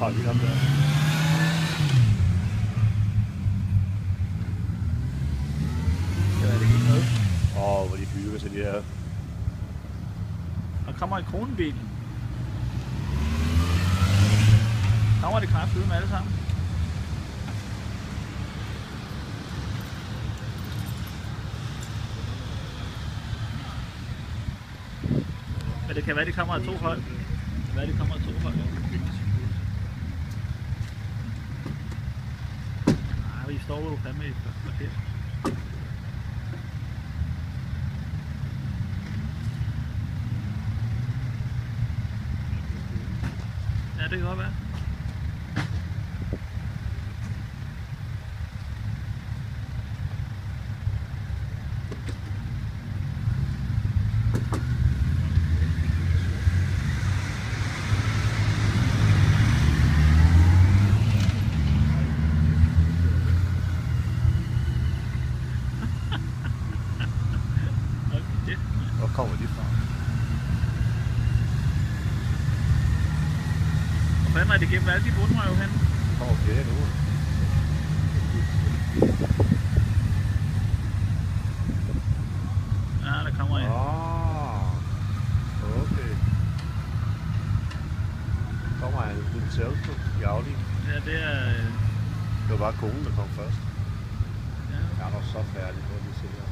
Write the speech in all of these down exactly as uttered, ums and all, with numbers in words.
Har vi ham der? Det er det helt med. Åh, hvor de hygger sig de her. Og kommer i kronbilen. Kommer det knap ude med alle sammen. Men det kan være, de kommer af to hold. Det kan være, de kommer af to hold. Nej, vi står jo fandme i et kvarter. Ja, det kan godt være. Hvor kommer de fra? Hvor fanden er det gennem alle de bundrøve hen? Hvor kommer flere nu? Ja, der kommer en. Ah, okay. Kommer han en selfie i Audi? Ja, det er... Øh... Det var bare konen, der kom først. Ja. Jeg er nok så færdig på lige se her.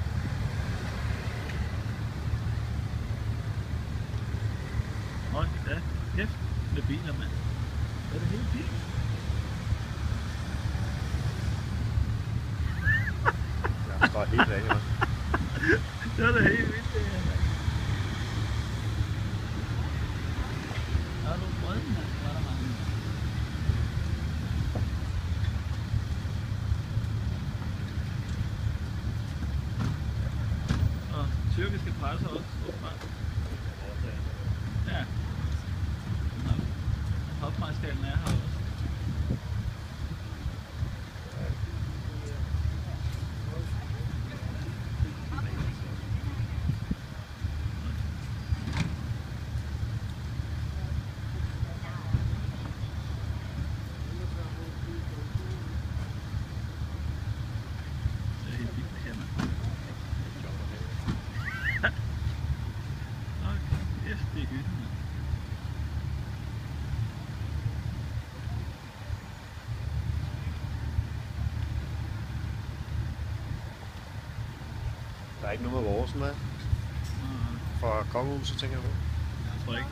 Hold da kæft med biler, mand. Er det helt vildt? Jeg står helt af her. Det var da helt vildt, det her. Der er nogle brødne, mand. Der er der mange. Og tyrkiske presser også, åbenbart. Ja. Hofmejskalen er her også. Det er helt vildt det her, mand. Okay, yes, det er hyggeligt. Der er ikke noget med vores med. Fra kongehuset, tænker jeg på. Jeg tror ikke.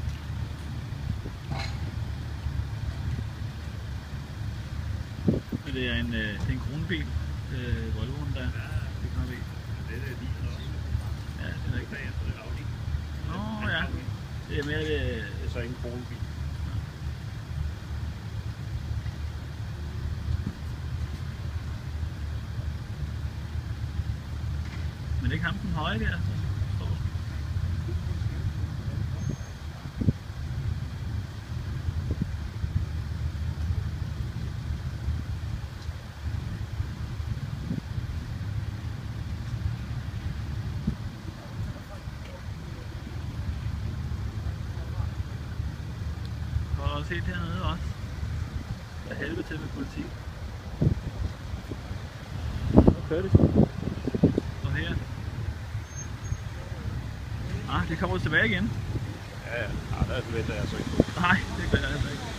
Men det er en, øh, det er en kronbil, øh, Volvoen der. Det kan vi. Det er din også. Ja, det er rigtigt. Nå ja, det er mere det. Det er så ikke en kronbil. Men det er ikke ham den høje der, så står der. Og også helt hernede også. Der er helvede til med politi. Nu kører de så. Og her. Ah, det kommer tilbage igen. Ja, ja. Ja, der venter jeg så ikke på. Nej, det gør jeg altså ikke.